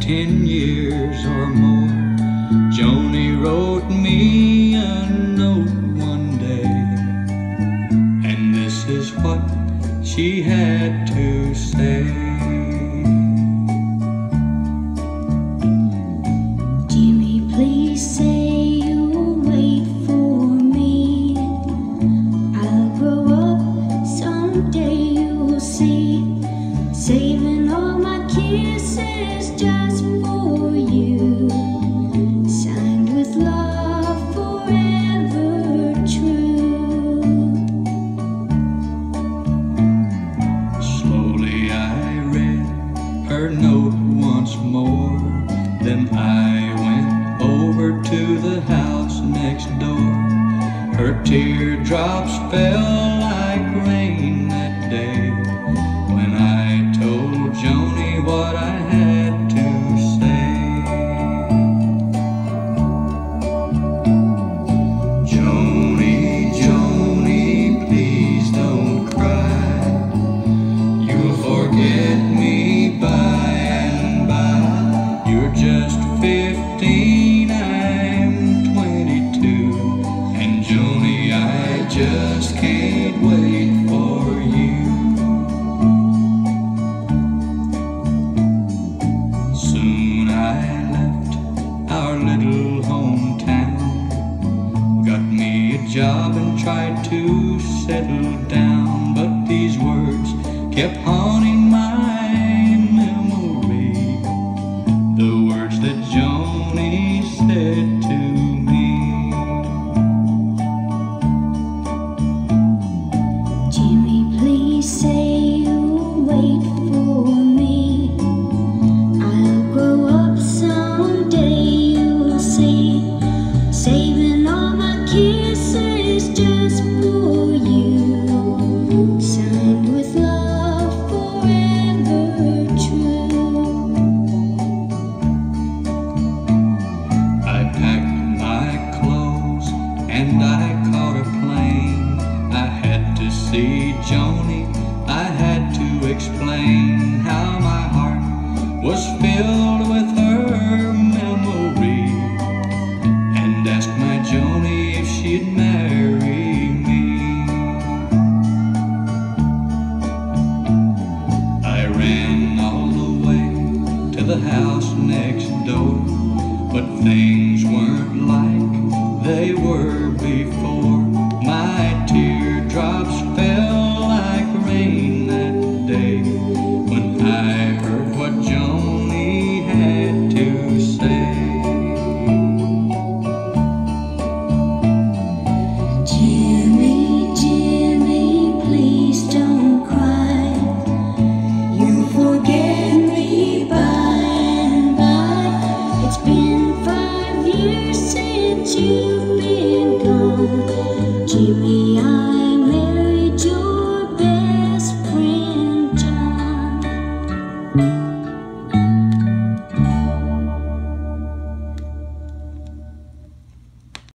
10 years or more, Joni wrote me a note one day, and this is what she had to say. Jimmy, please say you'll wait for me. I'll grow up someday, you'll see. Saving all my kisses just for you. Signed with love, forever true. Slowly I read her note once more, then I went over to the house next door. Her teardrops fell like rain that day when I told Joni what I had to say. Joni, Joni, please don't cry. You'll forget me by and by. You're just 15, I'm 22, and Joni, I just can't wait for you. Soon I left our little hometown, got me a job and tried to settle down, but these words kept haunting my memory, the words that Joni said to me. Jimmy, please say you'll wait for me. I'll grow up someday, you'll see. Saving all my kisses just for you. Signed with love, forever true. I packed my clothes and I caught a plane. I had to see Joni, I had to explain how my heart was filled with her memory, and asked my Joni if she'd marry me. I ran all the way to the house next door, but things weren't like they were before. My teardrops fell like rain that day when I heard what Joni had to say. Jimmy, Jimmy, please don't cry. You'll forget me by and by. It's been 5 years since you